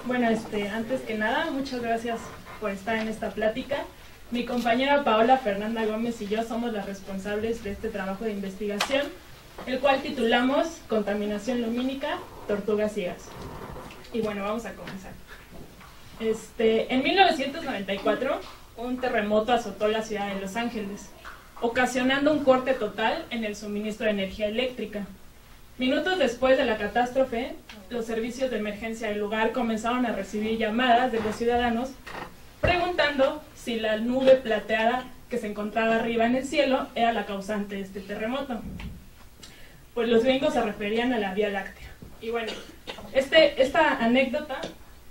Bueno, antes que nada, muchas gracias por estar en esta plática. Mi compañera Paola Fernanda Gómez y yo somos las responsables de este trabajo de investigación, el cual titulamos Contaminación lumínica, tortugas ciegas. Y bueno, vamos a comenzar. En 1994, un terremoto azotó la ciudad de Los Ángeles, ocasionando un corte total en el suministro de energía eléctrica. Minutos después de la catástrofe, los servicios de emergencia del lugar comenzaron a recibir llamadas de los ciudadanos preguntando si la nube plateada que se encontraba arriba en el cielo era la causante de este terremoto. Pues los gringos se referían a la Vía Láctea. Y bueno, esta anécdota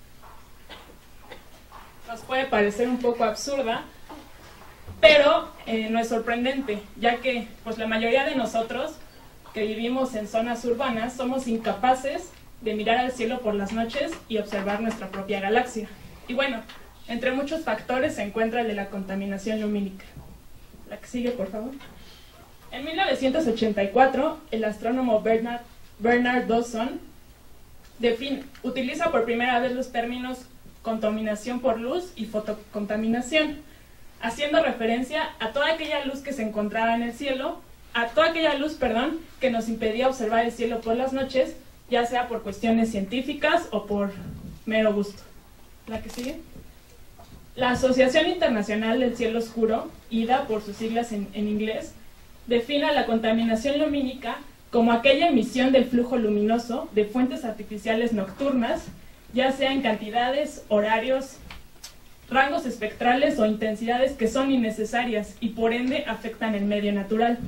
nos puede parecer un poco absurda, pero no es sorprendente, ya que pues, la mayoría de nosotros que vivimos en zonas urbanas somos incapaces de mirar al cielo por las noches y observar nuestra propia galaxia. Y bueno, entre muchos factores se encuentra el de la contaminación lumínica. La que sigue, por favor. En 1984, el astrónomo Bernard Dawson utiliza por primera vez los términos contaminación por luz y fotocontaminación, haciendo referencia a toda aquella luz que se encontraba en el cielo, que nos impedía observar el cielo por las noches, ya sea por cuestiones científicas o por mero gusto. ¿La que sigue? La Asociación Internacional del Cielo Oscuro, IDA por sus siglas en inglés, define la contaminación lumínica como aquella emisión del flujo luminoso de fuentes artificiales nocturnas, ya sea en cantidades, horarios, rangos espectrales o intensidades que son innecesarias y por ende afectan el medio natural.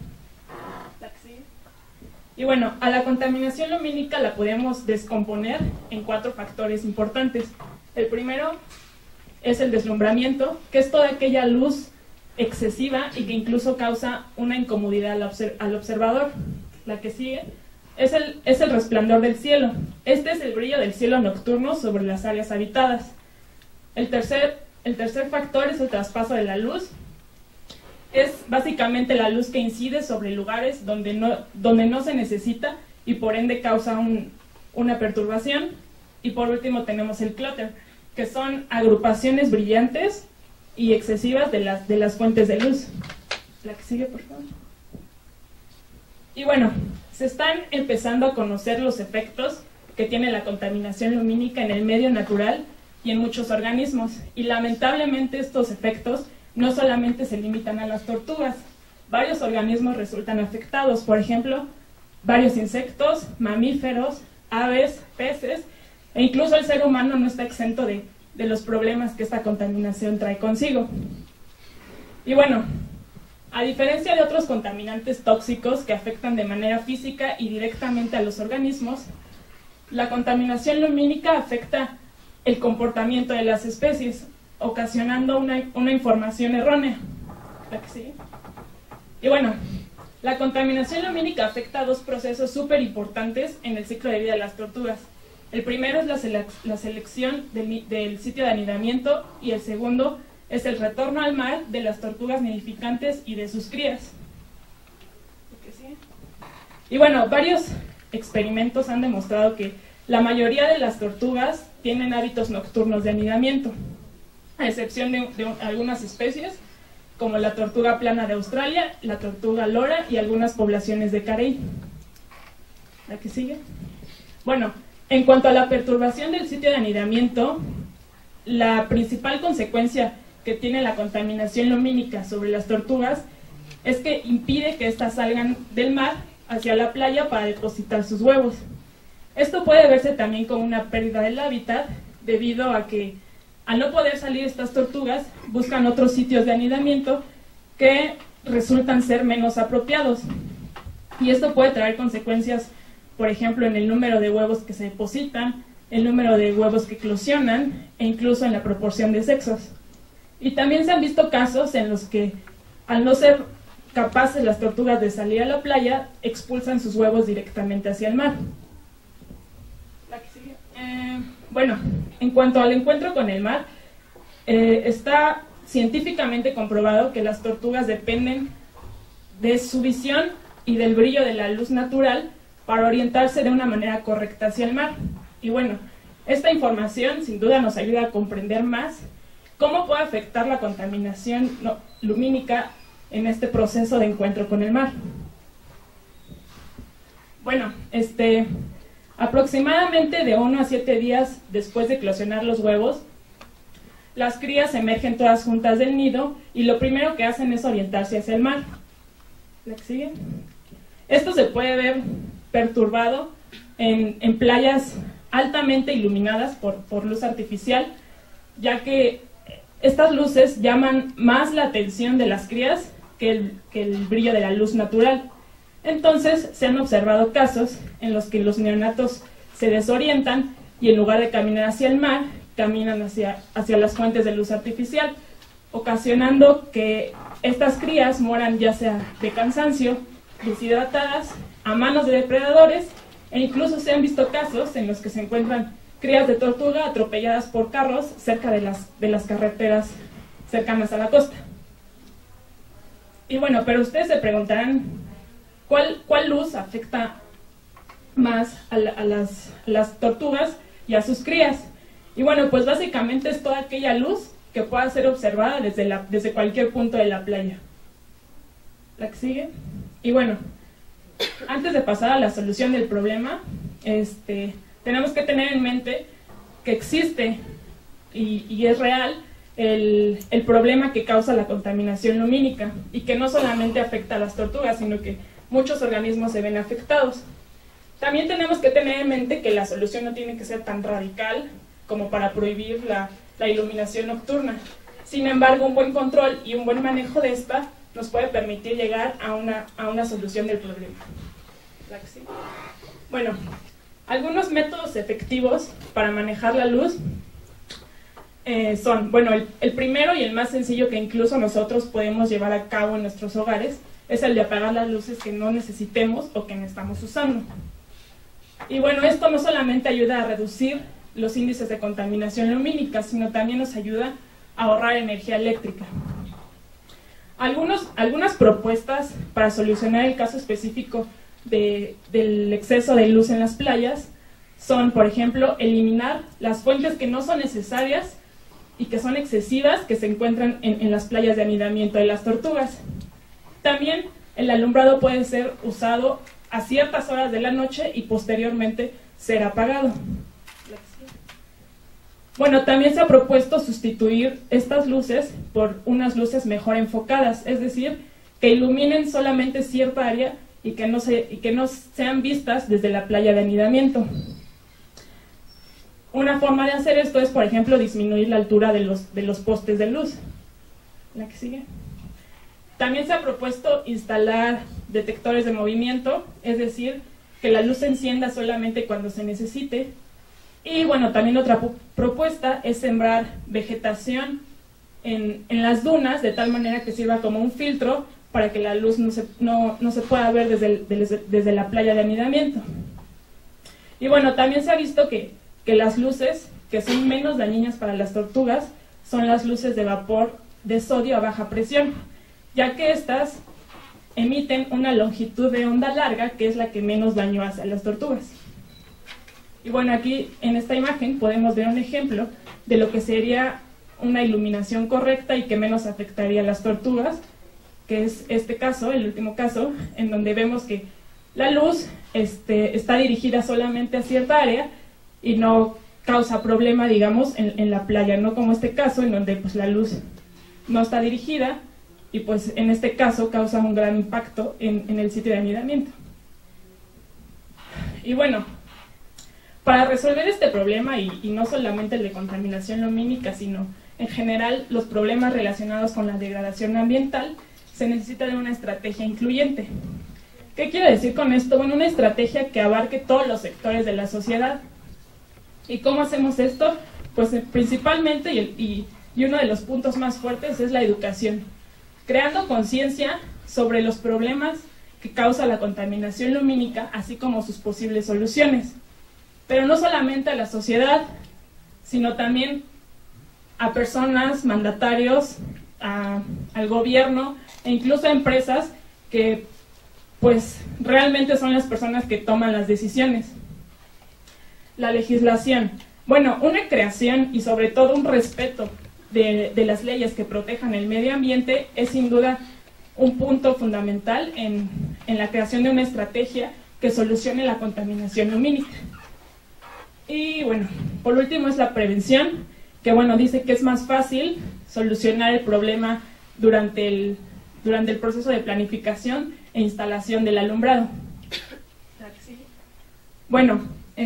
Y bueno, a la contaminación lumínica la podemos descomponer en 4 factores importantes. El primero es el deslumbramiento, que es toda aquella luz excesiva y que incluso causa una incomodidad al observador. La que sigue es el resplandor del cielo. Este es el brillo del cielo nocturno sobre las áreas habitadas. El tercer factor es el traspaso de la luz. Es básicamente la luz que incide sobre lugares donde no se necesita y por ende causa una perturbación. Y por último tenemos el clutter, que son agrupaciones brillantes y excesivas de las fuentes de luz. La que sigue, por favor. Y bueno, se están empezando a conocer los efectos que tiene la contaminación lumínica en el medio natural y en muchos organismos. Y lamentablemente estos efectos no solamente se limitan a las tortugas. Varios organismos resultan afectados, por ejemplo, varios insectos, mamíferos, aves, peces, e incluso el ser humano no está exento de los problemas que esta contaminación trae consigo. Y bueno, a diferencia de otros contaminantes tóxicos que afectan de manera física y directamente a los organismos, la contaminación lumínica afecta el comportamiento de las especies, ocasionando una información errónea. ¿La que sigue? Y bueno, la contaminación lumínica afecta a 2 procesos súper importantes en el ciclo de vida de las tortugas. El primero es la selección del sitio de anidamiento y el segundo es el retorno al mar de las tortugas nidificantes y de sus crías. ¿La que sigue? Y bueno, varios experimentos han demostrado que la mayoría de las tortugas tienen hábitos nocturnos de anidamiento, a excepción de algunas especies, como la tortuga plana de Australia, la tortuga lora y algunas poblaciones de carey. ¿La que sigue? Bueno, en cuanto a la perturbación del sitio de anidamiento, la principal consecuencia que tiene la contaminación lumínica sobre las tortugas es que impide que éstas salgan del mar hacia la playa para depositar sus huevos. Esto puede verse también como una pérdida del hábitat, debido a que al no poder salir estas tortugas, buscan otros sitios de anidamiento que resultan ser menos apropiados. Y esto puede traer consecuencias, por ejemplo, en el número de huevos que se depositan, el número de huevos que eclosionan e incluso en la proporción de sexos. Y también se han visto casos en los que, al no ser capaces las tortugas de salir a la playa, expulsan sus huevos directamente hacia el mar. ¿La que sigue? Bueno, en cuanto al encuentro con el mar, está científicamente comprobado que las tortugas dependen de su visión y del brillo de la luz natural para orientarse de una manera correcta hacia el mar. Y bueno, Esta información sin duda nos ayuda a comprender más cómo puede afectar la contaminación lumínica en este proceso de encuentro con el mar. Bueno, aproximadamente de 1 a 7 días después de eclosionar los huevos, las crías emergen todas juntas del nido y lo primero que hacen es orientarse hacia el mar. ¿La que sigue? Esto se puede ver perturbado en playas altamente iluminadas por luz artificial, ya que estas luces llaman más la atención de las crías que el brillo de la luz natural. Entonces se han observado casos en los que los neonatos se desorientan y en lugar de caminar hacia el mar, caminan hacia las fuentes de luz artificial, ocasionando que estas crías mueran ya sea de cansancio, deshidratadas, a manos de depredadores, e incluso se han visto casos en los que se encuentran crías de tortuga atropelladas por carros cerca de las carreteras cercanas a la costa. Y bueno, pero ustedes se preguntarán, ¿cuál luz afecta más a las tortugas y a sus crías? Y bueno, pues básicamente es toda aquella luz que pueda ser observada desde cualquier punto de la playa. ¿La que sigue? Y bueno, antes de pasar a la solución del problema, tenemos que tener en mente que existe y es real el problema que causa la contaminación lumínica y que no solamente afecta a las tortugas, sino que muchos organismos se ven afectados. También tenemos que tener en mente que la solución no tiene que ser tan radical como para prohibir la iluminación nocturna. Sin embargo, un buen control y un buen manejo de esta nos puede permitir llegar a una solución del problema. Bueno, algunos métodos efectivos para manejar la luz son, bueno, el primero y el más sencillo que incluso nosotros podemos llevar a cabo en nuestros hogares es el de apagar las luces que no necesitemos o que no estamos usando. Y bueno, esto no solamente ayuda a reducir los índices de contaminación lumínica, sino también nos ayuda a ahorrar energía eléctrica. Algunas propuestas para solucionar el caso específico del exceso de luz en las playas son, por ejemplo, eliminar las fuentes que no son necesarias y que son excesivas que se encuentran en las playas de anidamiento de las tortugas. También el alumbrado puede ser usado a ciertas horas de la noche y posteriormente ser apagado. Bueno, también se ha propuesto sustituir estas luces por unas luces mejor enfocadas, es decir, que iluminen solamente cierta área y que no sean vistas desde la playa de anidamiento. Una forma de hacer esto es, por ejemplo, disminuir la altura de los postes de luz. ¿La que sigue? También se ha propuesto instalar detectores de movimiento, es decir, que la luz se encienda solamente cuando se necesite. Y bueno, también otra propuesta es sembrar vegetación en las dunas de tal manera que sirva como un filtro para que la luz no se pueda ver desde la playa de anidamiento. Y bueno, también se ha visto que las luces que son menos dañinas para las tortugas son las luces de vapor de sodio a baja presión, ya que estas emiten una longitud de onda larga que es la que menos daño hace a las tortugas. Y bueno, aquí en esta imagen podemos ver un ejemplo de lo que sería una iluminación correcta y que menos afectaría a las tortugas, que es este caso, el último caso, en donde vemos que la luz está dirigida solamente a cierta área y no causa problema, digamos, en la playa, no como este caso en donde pues la luz no está dirigida y pues en este caso causa un gran impacto en el sitio de anidamiento. Y bueno, para resolver este problema, y no solamente el de contaminación lumínica, sino en general los problemas relacionados con la degradación ambiental, se necesita de una estrategia incluyente. ¿Qué quiero decir con esto? Bueno, una estrategia que abarque todos los sectores de la sociedad. ¿Y cómo hacemos esto? Pues principalmente, y uno de los puntos más fuertes es la educación, creando conciencia sobre los problemas que causa la contaminación lumínica, así como sus posibles soluciones. Pero no solamente a la sociedad, sino también a personas, mandatarios, al gobierno e incluso a empresas que pues realmente son las personas que toman las decisiones. La legislación. Bueno, una creación y sobre todo un respeto de las leyes que protejan el medio ambiente es sin duda un punto fundamental en la creación de una estrategia que solucione la contaminación lumínica. Y bueno, por último es la prevención, que bueno, dice que es más fácil solucionar el problema durante el proceso de planificación e instalación del alumbrado. Bueno,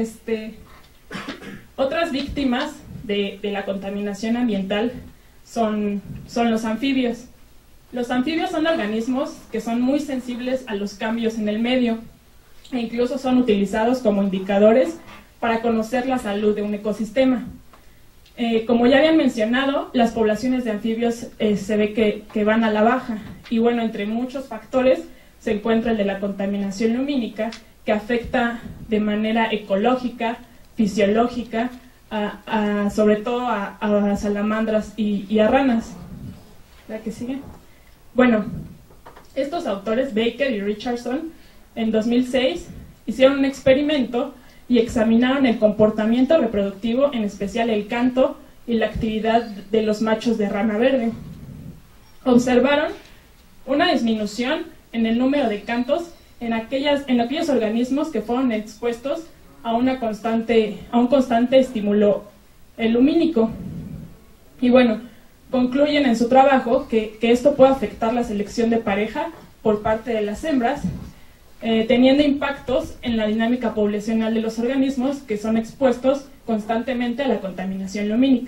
otras víctimas de la contaminación ambiental son los anfibios. Los anfibios son organismos que son muy sensibles a los cambios en el medio e incluso son utilizados como indicadores para conocer la salud de un ecosistema. Como ya habían mencionado, las poblaciones de anfibios se ve que van a la baja y bueno, entre muchos factores se encuentra el de la contaminación lumínica, que afecta de manera ecológica, fisiológica, sobre todo a salamandras y a ranas. ¿La que sigue? Bueno, estos autores, Baker y Richardson, en 2006 hicieron un experimento y examinaron el comportamiento reproductivo, en especial el canto y la actividad de los machos de rana verde. Observaron una disminución en el número de cantos en aquellos organismos que fueron expuestos a un constante estímulo lumínico. Y bueno, concluyen en su trabajo que esto puede afectar la selección de pareja por parte de las hembras, teniendo impactos en la dinámica poblacional de los organismos que son expuestos constantemente a la contaminación lumínica.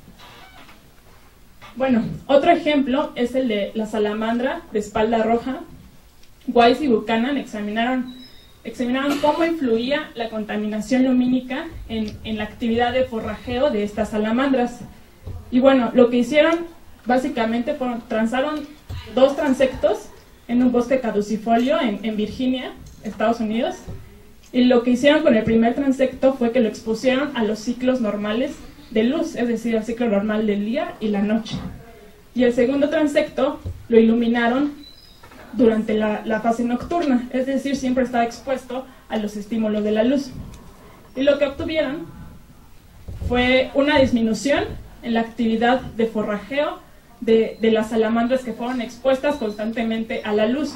Bueno, otro ejemplo es el de la salamandra de espalda roja. Wise y Buchanan examinaron cómo influía la contaminación lumínica en la actividad de forrajeo de estas salamandras. Y bueno, lo que hicieron básicamente transaron 2 transectos en un bosque caducifolio en Virginia, Estados Unidos, y lo que hicieron con el primer transecto fue que lo expusieron a los ciclos normales de luz, es decir, al ciclo normal del día y la noche. Y el segundo transecto lo iluminaron durante la fase nocturna, es decir, siempre estaba expuesto a los estímulos de la luz. Y lo que obtuvieron fue una disminución en la actividad de forrajeo de las salamandras que fueron expuestas constantemente a la luz.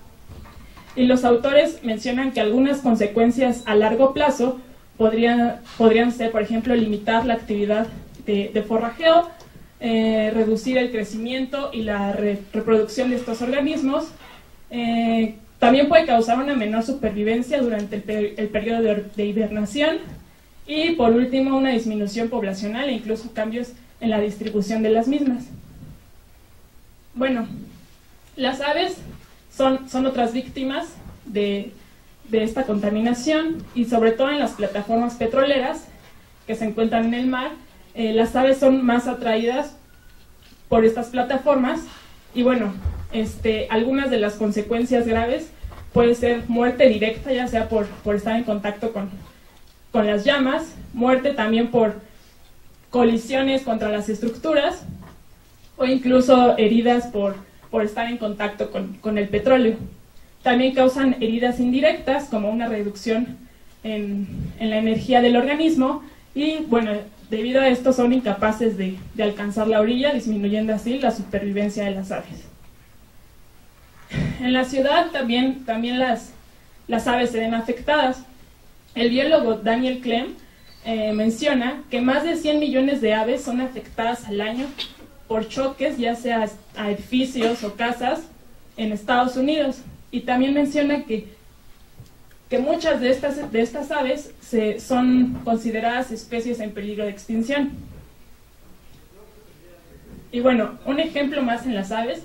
Y los autores mencionan que algunas consecuencias a largo plazo podrían ser, por ejemplo, limitar la actividad de forrajeo, reducir el crecimiento y la reproducción de estos organismos. También puede causar una menor supervivencia durante el periodo de hibernación y, por último, una disminución poblacional e incluso cambios en la distribución de las mismas. Bueno, las aves son otras víctimas de esta contaminación y sobre todo en las plataformas petroleras que se encuentran en el mar. Las aves son más atraídas por estas plataformas y bueno, algunas de las consecuencias graves puede ser muerte directa, ya sea por estar en contacto con las llamas, muerte también por colisiones contra las estructuras o incluso heridas por estar en contacto con el petróleo. También causan heridas indirectas como una reducción en la energía del organismo y bueno, debido a esto son incapaces de alcanzar la orilla, disminuyendo así la supervivencia de las aves. En la ciudad también las aves se ven afectadas. El biólogo Daniel Clem menciona que más de 100 millones de aves son afectadas al año por choques, ya sea a edificios o casas en Estados Unidos. Y también menciona que muchas de estas aves son consideradas especies en peligro de extinción. Y bueno, un ejemplo más en las aves,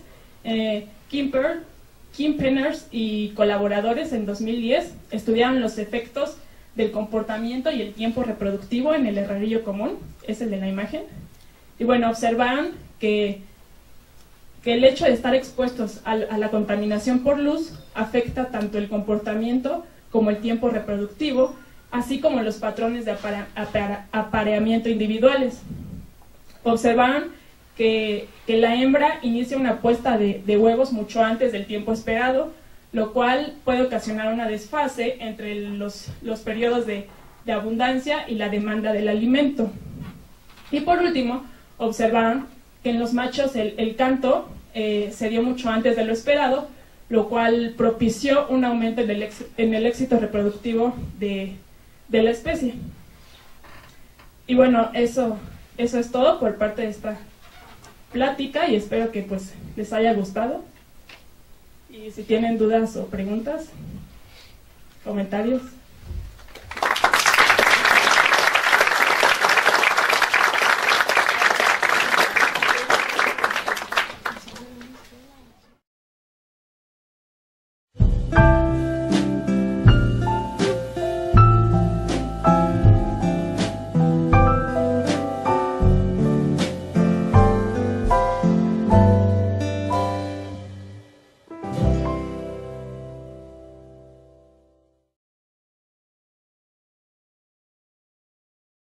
Kim Penners y colaboradores en 2010 estudiaron los efectos del comportamiento y el tiempo reproductivo en el herrerillo común, es el de la imagen. Y bueno, observaron que el hecho de estar expuestos a la contaminación por luz afecta tanto el comportamiento como el tiempo reproductivo, así como los patrones de apareamiento individuales. Observaron que la hembra inicia una puesta de huevos mucho antes del tiempo esperado, lo cual puede ocasionar una desfase entre los periodos de de abundancia y la demanda del alimento. Y por último, observaron que en los machos el canto se dio mucho antes de lo esperado, lo cual propició un aumento en el éxito reproductivo de la especie. Y bueno, eso es todo por parte de esta plática y espero que pues les haya gustado. Y si tienen dudas o preguntas, comentarios.